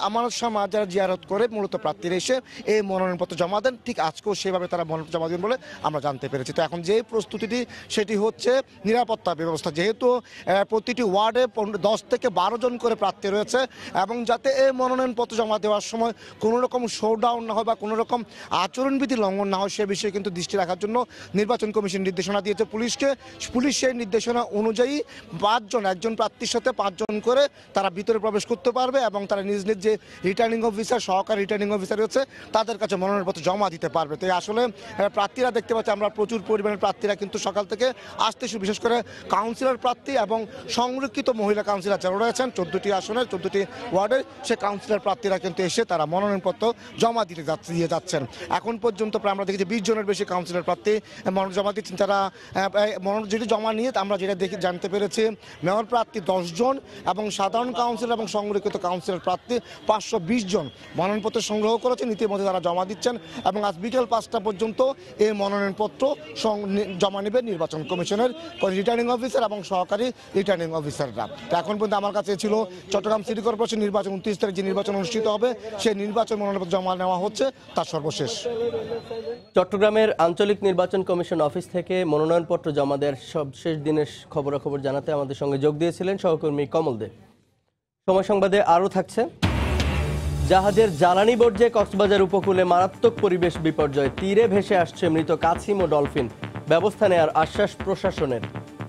আমানত শাহ মাজার জিয়ারত করে মূলত প্রার্থীরা এসে এই মনোনয়নপত্র জমা দেন। ঠিক আজকেও সেভাবে তারা মনোনয়নপত্র জমা দেন বলে আমরা জানতে পেরেছি। তো এখন যে প্রস্তুতিটি সেটি হচ্ছে নিরাপত্তা ব্যবস্থা, যেহেতু প্রতিটি ওয়ার্ডে দশ থেকে বারো জন করে প্রার্থী রয়েছে এবং যাতে এই মনোনয়নপত্র জমা দেওয়ার সময় কোনো রকম শোডাউন না হয় বা কোনো রকম আচরণবিধি লঙ্ঘন না হয় সে বিষয়ে কিন্তু দৃষ্টি রাখার জন্য নির্বাচন কমিশন নির্দেশনা দিয়েছে পুলিশকে। পুলিশ সেই নির্দেশনা অনুযায়ী পাঁচজন একজন প্রার্থীর সাথে পাঁচজন করে তারা ভিতরে প্রবেশ করতে পারবে এবং তারা নিজ নিজ যে রিটার্নিং অফিসার সহকারী রিটার্নিং অফিসার রয়েছে তাদের কাছে মনোনয়নপত্র জমা দিতে পারবে। তো আসলে প্রার্থীরা দেখতে পাচ্ছি আমরা প্রচুর পরিমাণের প্রার্থীরা কিন্তু সকাল থেকে আসতে শুরু, বিশেষ করে কাউন্সিলর প্রার্থী এবং সংরক্ষিত মহিলা কাউন্সিলর যারা রয়েছেন চোদ্দটি আসনের চোদ্দটি ওয়ার্ডের সে কাউন্সিলর প্রার্থীরা কিন্তু এসে তারা মনোনয়নপত্র জমা দিতে দিয়ে যাচ্ছেন। এখন পর্যন্ত প্রায় আমরা দেখেছি বিশ জনের বেশি কাউন্সিলর প্রার্থী মনোনয়ন জমা দিচ্ছেন। তারা মনোনয়ন যেটি জমা নিয়ে আমরা যেটা দেখি জানতে পেরেছি মেয়র প্রার্থী দশ জন এবং সাধারণ কাউন্সিলর এবং সংরক্ষিত কাউন্সিলর প্রার্থী পাঁচশো বিশ জন মনোনয়নপত্র সংগ্রহ করেছেন, ইতিমধ্যে তারা জমা দিচ্ছেন এবং আজ বিকেল পাঁচটা পর্যন্ত এই মনোনয়নপত্র জমা নেবে নির্বাচন কমিশনের রিটার্নিং অফিসার এবং সহকারী রিটার্নিং অফিসাররা। তো এখন পর্যন্ত আমার কাছে ছিল চট্টগ্রাম সিটি কর্পোরেশন নির্বাচন উনত্রিশ তারিখ যে নির্বাচন অনুষ্ঠিত হবে সেই নির্বাচন মনোনয়নপত্র জমা নেওয়া হচ্ছে তার সর্বশেষ। চট্টগ্রামের আঞ্চলিক নির্বাচন কমিশন অফিস থেকে মনোনয়নপত্র জমা দেওয়ার সবশেষ দিনের খবরাখবর জানাতে আমাদের সঙ্গে যোগ দিয়েছিলেন সহকর্মী কমল দে। সময় সংবাদে আরও থাকছে, জাহাজের জ্বালানি বর্জ্যে কক্সবাজার উপকূলে মারাত্মক পরিবেশ বিপর্যয়, তীরে ভেসে আসছে মৃত কাছিম ও ডলফিন, ব্যবস্থা নেওয়ার আশ্বাস প্রশাসনের।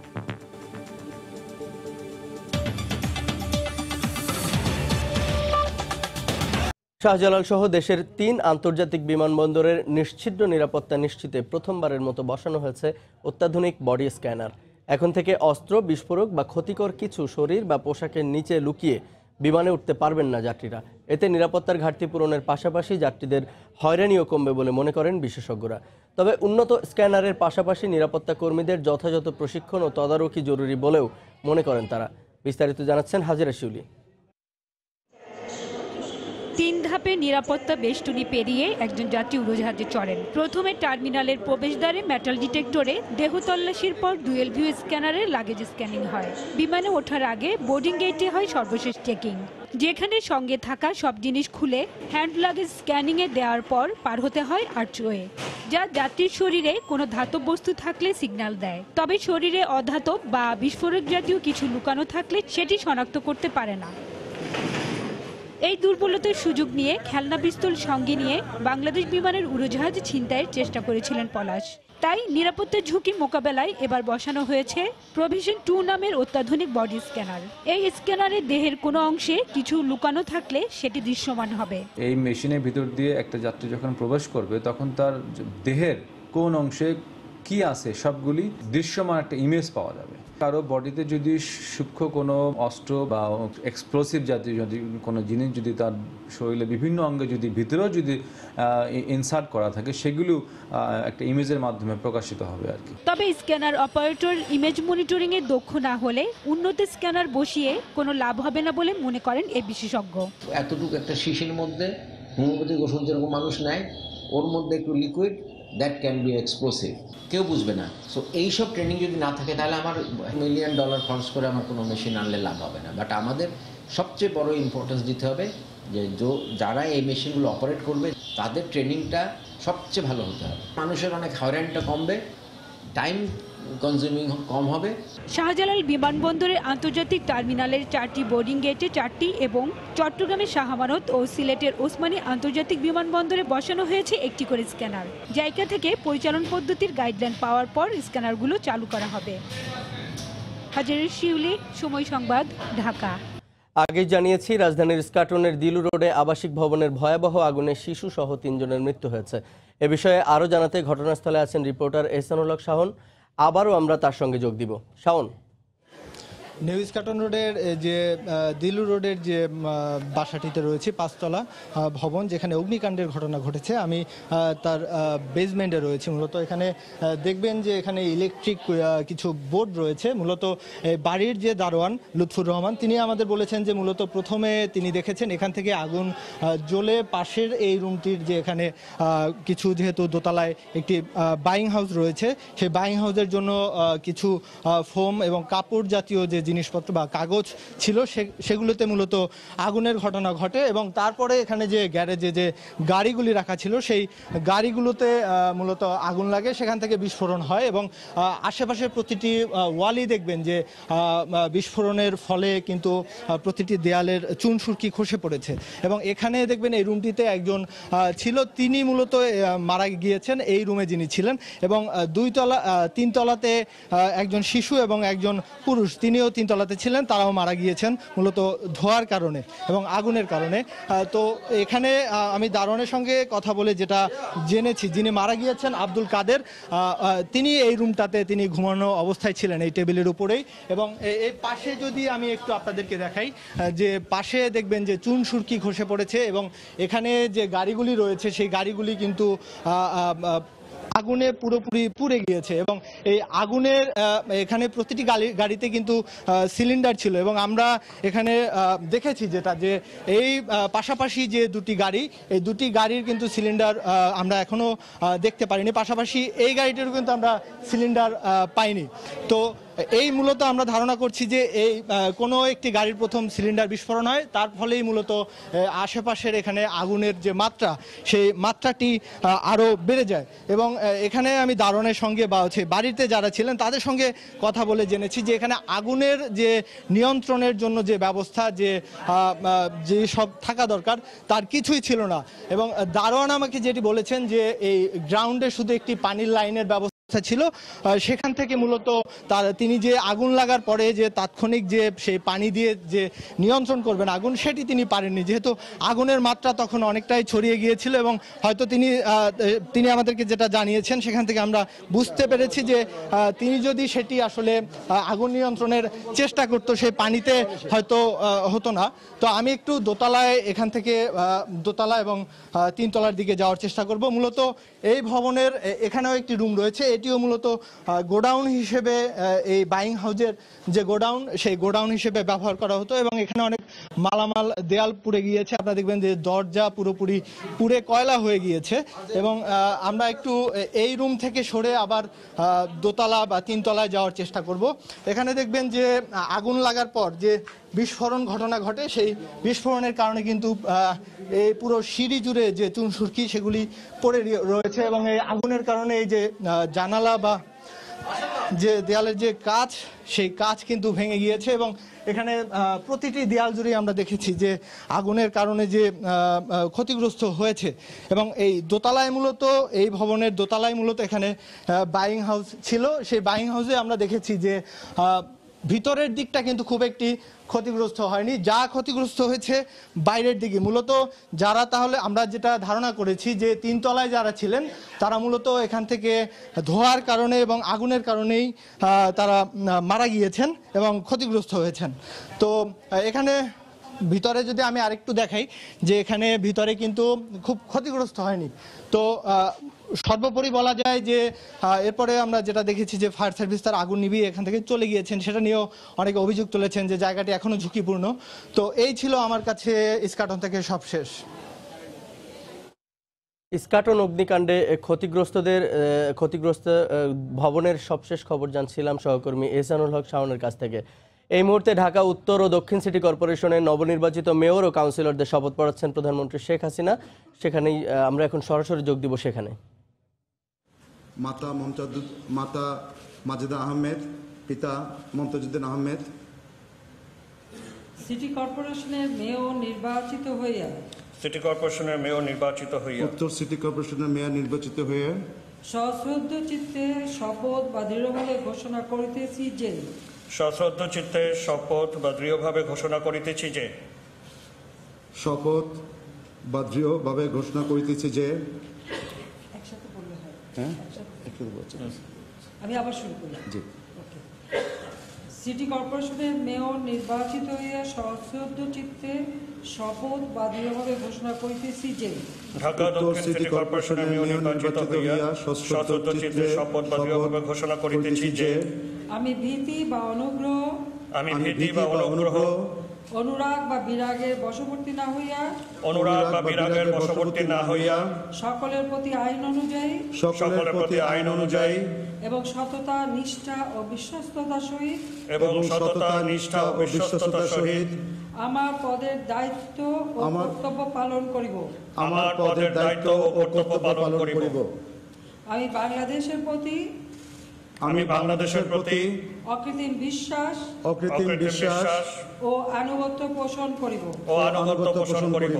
শাহজালাল সহ দেশের তিন আন্তর্জাতিক বিমানবন্দরের নিশ্ছিদ্র নিরাপত্তা নিশ্চিতে প্রথমবারের মতো বসানো হয়েছে অত্যাধুনিক বডি স্ক্যানার। এখন থেকে অস্ত্র, বিস্ফোরক বা ক্ষতিকর কিছু শরীর বা পোশাকের নিচে লুকিয়ে বিমানে উঠতে পারবেন না যাত্রীরা। এতে নিরাপত্তার ঘাটতি পূরণের পাশাপাশি যাত্রীদের হয়রানিও কমবে বলে মনে করেন বিশেষজ্ঞরা। তবে উন্নত স্ক্যানারের পাশাপাশি নিরাপত্তা কর্মীদের যথাযথ প্রশিক্ষণ ও তদারকি জরুরি বলেও মনে করেন তারা। বিস্তারিত জানাচ্ছেন হাজিরা শিউলি। তিন ধাপে নিরাপত্তা বেষ্টনী পেরিয়ে একজন যাত্রী উড়োজাহাজে চড়েন। প্রথমে টার্মিনালের প্রবেশদ্বারে মেটাল ডিটেক্টরে দেহ তল্লাশির পর ডুয়েল ভিউ স্ক্যানারে লাগেজ স্ক্যানিং হয়। বিমানে ওঠার আগে বোর্ডিং গেটে হয় সর্বশেষ চেকিং, যেখানে সঙ্গে থাকা সব জিনিস খুলে হ্যান্ড লাগেজ স্ক্যানিংয়ে দেওয়ার পর পার হতে হয় আর্চওয়ে, যা যাত্রীর শরীরে কোনো ধাতব বস্তু থাকলে সিগন্যাল দেয়। তবে শরীরে অধাতব বা বিস্ফোরক জাতীয় কিছু লুকানো থাকলে সেটি শনাক্ত করতে পারে না। এই দুর্বলতার সুযোগ নিয়ে খেলনা পিস্তল সঙ্গে নিয়ে বাংলাদেশ বিমানের উড়োজাহাজ ছিনতাইয়ের চেষ্টা করেছিলেন পলাশ। তাই নিরাপত্তার ঝুঁকি মোকাবেলায় এবার বসানো হয়েছে প্রভিশন টু নামের অত্যাধুনিক বডি স্ক্যানার। এই স্ক্যানারে দেহের কোনো অংশে কিছু লুকানো থাকলে সেটি দৃশ্যমান হবে। এই মেশিনের ভিতর দিয়ে একটা যাত্রী যখন প্রবেশ করবে তখন তার দেহের কোন অংশে কি আছে সবগুলি দৃশ্যমান একটা ইমেজ পাওয়া যাবে। কারো বডিতে যদি সূক্ষ্ম কোনো অস্ত্র বা এক্সপ্লোসিভ জাতীয় যদি কোনো জিনিস যদি তার শরীরে বিভিন্ন অঙ্গে যদি ভিতরেও যদি ইনসার্ট করা থাকে সেগুলো একটা ইমেজের মাধ্যমে প্রকাশিত হবে আর কি। তবে স্ক্যানার অপারেটর ইমেজ মনিটরিং এ দক্ষ না হলে উন্নত স্ক্যানার বসিয়ে কোনো লাভ হবে না বলে মনে করেন এই বিশেষজ্ঞ। এতটুকু একটা শিশির মধ্যে হোমিওপ্যাথিক ওষুধ যেরকম মানুষ নেয় ওর মধ্যে একটু liquid that can be explosive, কেউ বুঝবে না। সো এইসব ট্রেনিং যদি না থাকে তাহলে আমার মিলিয়ন ডলার খরচ করে আমার কোনো মেশিন আনলে লাভ হবে না। বাট আমাদের সবচেয়ে বড় ইম্পর্টেন্স দিতে হবে যে যারা এই মেশিনগুলো অপারেট করবে তাদের ট্রেনিংটা সবচেয়ে ভালো হতে হবে। মানুষের অনেক হয়রানিটা কমবে, টাইম কনজিউমিং কম হবে। শাহজালাল বিমানবন্দরের আন্তর্জাতিক টার্মিনালের চারটি বোর্ডিং গেটে চারটি এবং চট্টগ্রামের শাহ আমানত ও সিলেটের ওসমানী আন্তর্জাতিক বিমানবন্দরে বসানো হয়েছে একটি করে স্ক্যানার। জায়গা থেকে পরিচালন পদ্ধতির গাইডলাইন পাওয়ার পর স্ক্যানারগুলো চালু করা হবে। হাজিরা শিউলি, সময় সংবাদ, ঢাকা। আগে জানিয়েছি রাজধানীর স্কাটনের দিলু রোডে আবাসিক ভবনের ভয়াবহ আগুনে শিশু সহ তিনজনের মৃত্যু হয়েছে। এ বিষয়ে আরও জানাতে ঘটনাস্থলে আছেন রিপোর্টার এহসানুল হক শাওন। আবারও আমরা তার সঙ্গে যোগ দিব। শাওন, নিউ স্কাটন রোডের যে দিলু রোডের যে বাসাটিতে রয়েছে পাঁচতলা ভবন, যেখানে অগ্নিকাণ্ডের ঘটনা ঘটেছে, আমি তার বেসমেন্টে রয়েছে। মূলত এখানে দেখবেন যে এখানে ইলেকট্রিক কিছু বোর্ড রয়েছে। মূলত বাড়ির যে দারোয়ান লুৎফুর রহমান তিনি আমাদের বলেছেন যে মূলত প্রথমে তিনি দেখেছেন এখান থেকে আগুন জ্বলে পাশের এই রুমটির যে এখানে কিছু যেহেতু দোতলায় একটি বাইং হাউস রয়েছে সেই বাইং হাউসের জন্য কিছু ফোম এবং কাপড় জাতীয় যে জিনিসপত্র বা কাগজ ছিল সেগুলোতে মূলত আগুনের ঘটনা ঘটে এবং তারপরে এখানে যে গ্যারেজে যে গাড়িগুলি রাখা ছিল সেই গাড়িগুলোতে মূলত আগুন লাগে, সেখান থেকে বিস্ফোরণ হয় এবং আশেপাশের প্রতিটি ওয়ালই দেখবেন যে বিস্ফোরণের ফলে কিন্তু প্রতিটি দেয়ালের চুনসুরকি খসে পড়েছে এবং এখানে দেখবেন এই রুমটিতে একজন ছিল, তিনি মূলত মারা গিয়েছেন এই রুমে যিনি ছিলেন এবং দুই তলা তিন তলাতে একজন শিশু এবং একজন পুরুষ তিনিও তিন তলাতে ছিলেন, তারাও মারা গিয়েছেন মূলত ধোঁয়ার কারণে এবং আগুনের কারণে। তো এখানে আমি দারোয়ানের সঙ্গে কথা বলে যেটা জেনেছি, যিনি মারা গিয়েছেন আব্দুল কাদের, তিনি এই রুমটাতে তিনি ঘুমানো অবস্থায় ছিলেন এই টেবিলের উপরেই এবং এই পাশে যদি আমি একটু আপনাদেরকে দেখাই যে পাশে দেখবেন যে চুন সুরকি খসে পড়েছে এবং এখানে যে গাড়িগুলি রয়েছে সেই গাড়িগুলি কিন্তু আগুনে পুরোপুরি পুড়ে গিয়েছে এবং এই আগুনের এখানে প্রতিটি গাড়ি গাড়িতে কিন্তু সিলিন্ডার ছিল এবং আমরা এখানে দেখেছি যেটা যে এই পাশাপাশি যে দুটি গাড়ি, এই দুটি গাড়ির কিন্তু সিলিন্ডার আমরা এখনো দেখতে পারিনি, পাশাপাশি এই গাড়িটিরও কিন্তু আমরা সিলিন্ডার পাইনি। তো এই মূলত আমরা ধারণা করছি যে এই কোনো একটি গাড়ির প্রথম সিলিন্ডার বিস্ফোরণ হয়, তার ফলেই মূলত আশেপাশের এখানে আগুনের যে মাত্রা সেই মাত্রাটি আরও বেড়ে যায় এবং এখানে আমি দারোয়ানের সঙ্গে বা হচ্ছে বাড়িতে যারা ছিলেন তাদের সঙ্গে কথা বলে জেনেছি যে এখানে আগুনের যে নিয়ন্ত্রণের জন্য যে ব্যবস্থা যে যে সব থাকা দরকার তার কিছুই ছিল না এবং দারোয়ান আমাকে যেটি বলেছেন যে এই গ্রাউন্ডে শুধু একটি পানির লাইনের ব্যবস্থা ছিল, সেখান থেকে মূলত তার তিনি যে আগুন লাগার পরে যে তাৎক্ষণিক যে সেই পানি দিয়ে যে নিয়ন্ত্রণ করবেন আগুন সেটি তিনি পারেননি, যেহেতু আগুনের মাত্রা তখন অনেকটাই ছড়িয়ে গিয়েছিল এবং হয়তো তিনি তিনি আমাদেরকে যেটা জানিয়েছেন সেখান থেকে আমরা বুঝতে পেরেছি যে তিনি যদি সেটি আসলে আগুন নিয়ন্ত্রণের চেষ্টা করতো সেই পানিতে হয়তো হতো না। তো আমি একটু দোতলায় এখান থেকে দোতলা এবং তিনতলার দিকে যাওয়ার চেষ্টা করব। মূলত এই ভবনের এখানেও একটি রুম রয়েছে, এটিও মূলত গোডাউন হিসেবে এই বাইং হাউজের যে গোডাউন সেই গোডাউন হিসেবে ব্যবহার করা হতো এবং এখানে অনেক মালামাল দেয়াল পুড়ে গিয়েছে, আপনারা দেখবেন যে দরজা পুরোপুরি পুড়ে কয়লা হয়ে গিয়েছে এবং আমরা একটু এই রুম থেকে সরে আবার দোতলা বা তিনতলায় যাওয়ার চেষ্টা করব। এখানে দেখবেন যে আগুন লাগার পর যে বিস্ফোরণ ঘটনা ঘটে সেই বিস্ফোরণের কারণে কিন্তু এই পুরো সিঁড়ি জুড়ে যে চুনসুরকি সেগুলি পড়ে রয়েছে এবং এই আগুনের কারণে এই যে জানালা বা যে দেয়ালের যে কাঁচ সেই কাঁচ কিন্তু ভেঙে গিয়েছে এবং এখানে প্রতিটি দেয়াল জুড়ে আমরা দেখেছি যে আগুনের কারণে যে ক্ষতিগ্রস্ত হয়েছে এবং এই দোতলায় মূলত এই ভবনের দোতলায় মূলত এখানে বাইং হাউস ছিল, সেই বাইং হাউসে আমরা দেখেছি যে ভিতরের দিকটা কিন্তু খুব একটি ক্ষতিগ্রস্ত হয়নি, যা ক্ষতিগ্রস্ত হয়েছে বাইরের দিকে। মূলত যারা তাহলে আমরা যেটা ধারণা করেছি যে তিনতলায় যারা ছিলেন তারা মূলত এখান থেকে ধোঁয়ার কারণে এবং আগুনের কারণেই তারা মারা গিয়েছেন এবং ক্ষতিগ্রস্ত হয়েছেন। তো এখানে ভিতরে যদি আমি আরেকটু দেখাই যে এখানে ভিতরে কিন্তু খুব ক্ষতিগ্রস্ত হয়নি। তো সর্বোপরি বলা যায় যে এরপরে আমরা যেটা দেখেছি যে ফায়ার সার্ভিস তার আগুন নিভিয়ে এখান থেকে চলে গিয়েছেন, সেটা নিয়েও অনেকে অভিযোগ তুলেছেন যে জায়গাটি এখনো ঝুঁকিপূর্ণ। তো এই ছিল আমার কাছে ইস্কাটন থেকে সব শেষ। ইস্কাটন অগ্নিকাণ্ডে ক্ষতিগ্রস্তদের ক্ষতিগ্রস্ত ভবনের সবশেষ খবর জানছিলাম সহকর্মী এহসানুল হক শাওনের কাছ থেকে। এই মুহূর্তে ঢাকা উত্তর ও দক্ষিণ সিটি কর্পোরেশনের নবনির্বাচিত মেয়র ও কাউন্সিলরদের শপথ পড়াচ্ছেন প্রধানমন্ত্রী শেখ হাসিনা। সেখানেই আমরা এখন সরাসরি যোগ দিব। সেখানে মাতা মমতাজুদ মাতা মাজেদা আহমেদ, পিতা মমতাজুদ্দিন আহমেদ। সিটি কর্পোরেশনের মেয়র নির্বাচিত হইয়া সিটি কর্পোরেশনের মেয়র নির্বাচিত হইয়া উত্তর সিটি কর্পোরেশনের মেয়র নির্বাচিত হয়ে সশ্রদ্ধ চিত্তে শপথ বা দৃঢ়ভাবে ঘোষণা করিতেছি যে সশ্রদ্ধ চিত্তে শপথ বা দৃঢ়ভাবে ঘোষণা করিতেছি যে শপথ বা দৃঢ়ভাবে ঘোষণা করিতেছি যে একসাথে বললে হয়। হ্যাঁ আমি আবার শুরু করি। জি। সিটি কর্পোরেশনের মেয়র নির্বাচিত হইয়া সশ্রদ্ধ চিত্তে শপথ বা দৃঢ়ভাবে ঘোষণা করিতেছি যে ঢাকা দক্ষিণ সিটি কর্পোরেশনের মেয়র নির্বাচিত হইয়া সশ্রদ্ধ চিত্তে শপথ বা দৃঢ়ভাবে ঘোষণা করিতেছি যে আমি ভীতি বা অনুগ্রহ আমি ভীতি বা অনুগ্রহ অনুরাগ বা বিরাগের বশবর্তী না হইয়া অনুরাগ বা বিরাগের বশবর্তী না হইয়া সকলের প্রতি আইন অনুযায়ী সকলের প্রতি আইন অনুযায়ী এবং সততা নিষ্ঠা ও বিশ্বস্ততার সহিত এবং সততা নিষ্ঠা ও বিশ্বস্ততার সহিত আমার পদের দায়িত্ব ও কর্তব্য পালন করিব আমার পদের দায়িত্ব ও কর্তব্য পালন করিব। আমি বাংলাদেশের প্রতি আমি বাংলাদেশের প্রতি অকৃত্রিম বিশ্বাস অকৃত্রিম বিশ্বাস ও আনুগত্য পোষণ করিব ও আনুগত্য পোষণ করিব।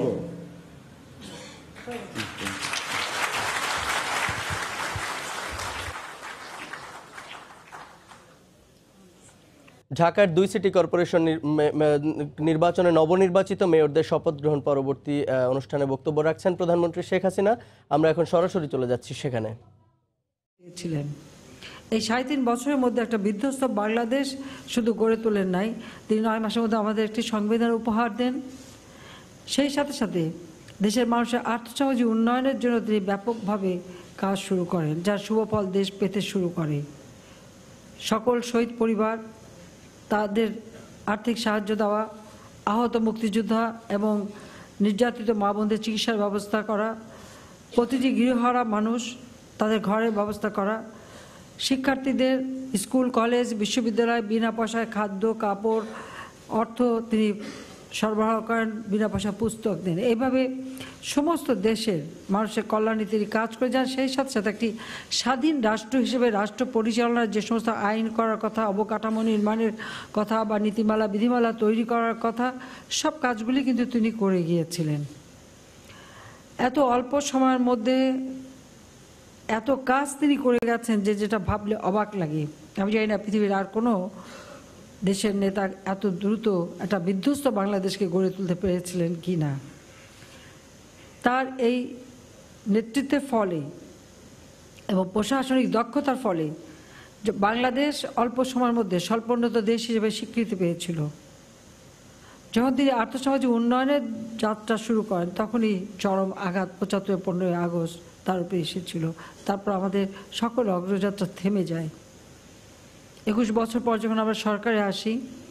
ঢাকার দুই সিটি কর্পোরেশন নির্বাচনে নবনির্বাচিত মেয়রদের শপথ গ্রহণ পরবর্তী অনুষ্ঠানে বক্তব্য রাখছেন প্রধানমন্ত্রী শেখ হাসিনা। আমরা এখন সরাসরি চলে যাচ্ছি সেখানে। ছিলেন এই সাড়ে তিন বছরের মধ্যে একটা বিধ্বস্ত বাংলাদেশ শুধু গড়ে তোলেন নাই, তিনি নয় মাসের মধ্যে আমাদের একটি সংবিধান উপহার দেন। সেই সাথে সাথে দেশের মানুষের আর্থসামাজিক উন্নয়নের জন্য তিনি ব্যাপকভাবে কাজ শুরু করেন, যার শুভফল দেশ পেতে শুরু করে। সকল শহীদ পরিবার তাদের আর্থিক সাহায্য দেওয়া, আহত মুক্তিযোদ্ধা এবং নির্যাতিত মা বোনদের চিকিৎসার ব্যবস্থা করা, প্রতিটি গৃহহারা মানুষ তাদের ঘরের ব্যবস্থা করা, শিক্ষার্থীদের স্কুল কলেজ বিশ্ববিদ্যালয় বিনা পয়সায় খাদ্য কাপড় অর্থ তিনি সরবরাহ করেন, বিনা পয়সা পুস্তক দেন। এইভাবে সমস্ত দেশের মানুষের কল্যাণে তিনি কাজ করে যান। সেই সাথে সাথে একটি স্বাধীন রাষ্ট্র হিসেবে রাষ্ট্র পরিচালনার যে সমস্ত আইন করার কথা, অবকাঠামো নির্মাণের কথা বা নীতিমালা বিধিমালা তৈরি করার কথা, সব কাজগুলি কিন্তু তিনি করে গিয়েছিলেন। এত অল্প সময়ের মধ্যে এত কাজ তিনি করে গেছেন যে যেটা ভাবলে অবাক লাগে। আমি জানি না পৃথিবীর আর কোনো দেশের নেতা এত দ্রুত একটা বিধ্বস্ত বাংলাদেশকে গড়ে তুলতে পেরেছিলেন কি না। তার এই নেতৃত্বের ফলে এবং প্রশাসনিক দক্ষতার ফলে যে বাংলাদেশ অল্প সময়ের মধ্যে স্বল্পোন্নত দেশ হিসেবে স্বীকৃতি পেয়েছিল। যখন তিনি আর্থসামাজিক উন্নয়নের যাত্রা শুরু করেন তখনই চরম আঘাত পঁচাত্তর পনেরোই আগস্ট তার উপরে এসেছিল। তারপর আমাদের সকল অগ্রযাত্রা থেমে যায়। একুশ বছর পর যখন আমরা সরকারে আসি,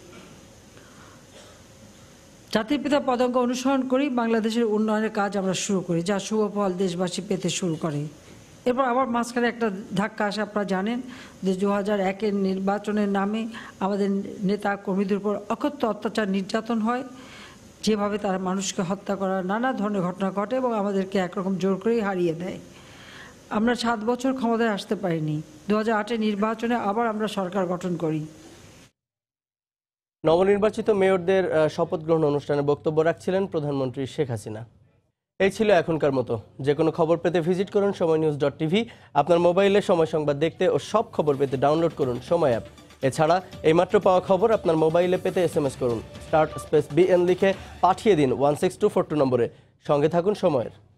জাতির পিতা পদাঙ্ক অনুসরণ করি বাংলাদেশের উন্নয়নের কাজ আমরা শুরু করি, যা শুভফল দেশবাসী পেতে শুরু করে। এরপর আবার মাঝখানে একটা ধাক্কা আসে। আপনারা জানেন যে দু হাজার একের নির্বাচনের নামে আমাদের নেতা কর্মীদের উপর অকথ্য অত্যাচার নির্যাতন হয়, যেভাবে তারা মানুষকে হত্যা করার নানা ধরনের ঘটনা ঘটে এবং আমাদেরকে একরকম জোর করেই হারিয়ে দেয়। আমরা সাত বছর ক্ষমতায় আসতে পারিনি। দু হাজার আটের নির্বাচনে আবার আমরা সরকার গঠন করি। নবনির্বাচিত মেয়রদের শপথ গ্রহণ অনুষ্ঠানে বক্তব্য রাখছিলেন প্রধানমন্ত্রী শেখ হাসিনা। এই ছিল এখনকার মতো। যে কোনো খবর পেতে ভিজিট করুন সময় নিউজ ডট টিভি। আপনার মোবাইলে সময় সংবাদ দেখতে ও সব খবর পেতে ডাউনলোড করুন সময় অ্যাপ। এছাড়া এইমাত্র পাওয়া খবর আপনার মোবাইলে পেতে এস এম এস করুন স্টার্ট স্পেস বিএন লিখে পাঠিয়ে দিন one six two four two নম্বরে। সঙ্গে থাকুন সময়ের।